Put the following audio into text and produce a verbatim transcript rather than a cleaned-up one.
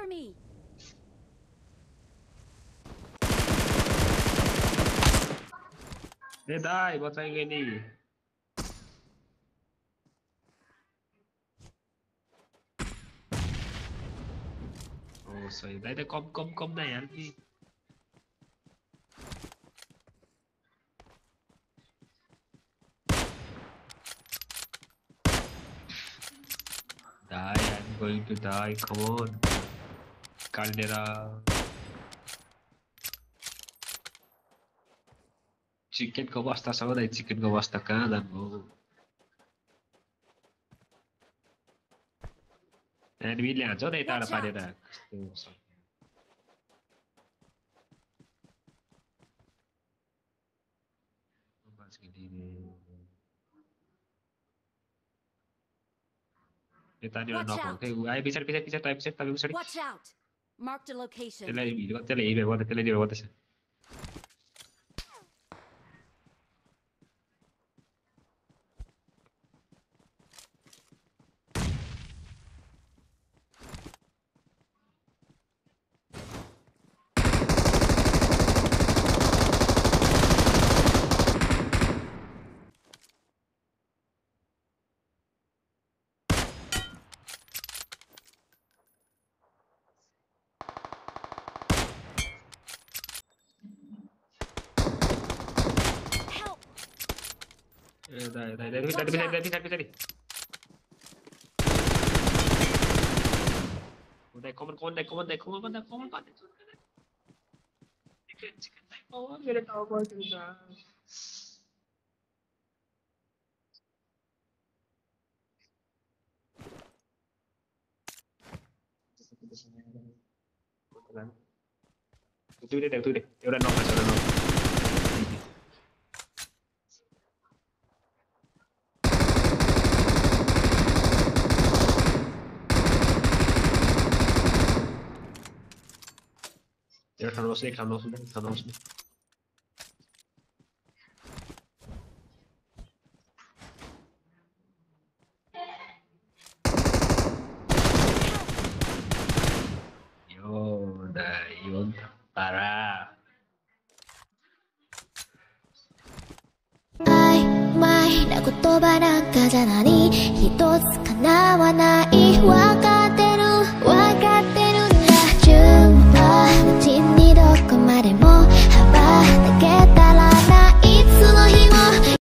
enemy. Thế đây, bọn anh lên đi. Ồ, xoay đây đây com com com này ăn đi. Die, I'm going to die. Come on, Caldera. Chicken को वास्ता सब नहीं chicken को वास्ता कहाँ दानो? Enemy ले आजो नहीं तारा पारे रा. बस गली में. ये तारी वाला नॉक होते हैं. आई पीछे पीछे पीछे टाइप से तारी पीछे. Watch out. Marked a location. चले ये भी चले ये भी बहुत चले ये बहुत से. Dai, dai, dai, dai, dai, dai, dai, dai. Dai, come on, dai, come on, dai, come on, dai, come on, dai. Chicken, chicken, dai, come on, मेरे टावर पर चलना. Tôi đi đây, tôi đi. Tôi đang nong, tôi đang nong. Dia kan harus kan harus kan harus. Yo, dah, yun, para. 曖昧な言葉なんかじゃ何一つ叶わない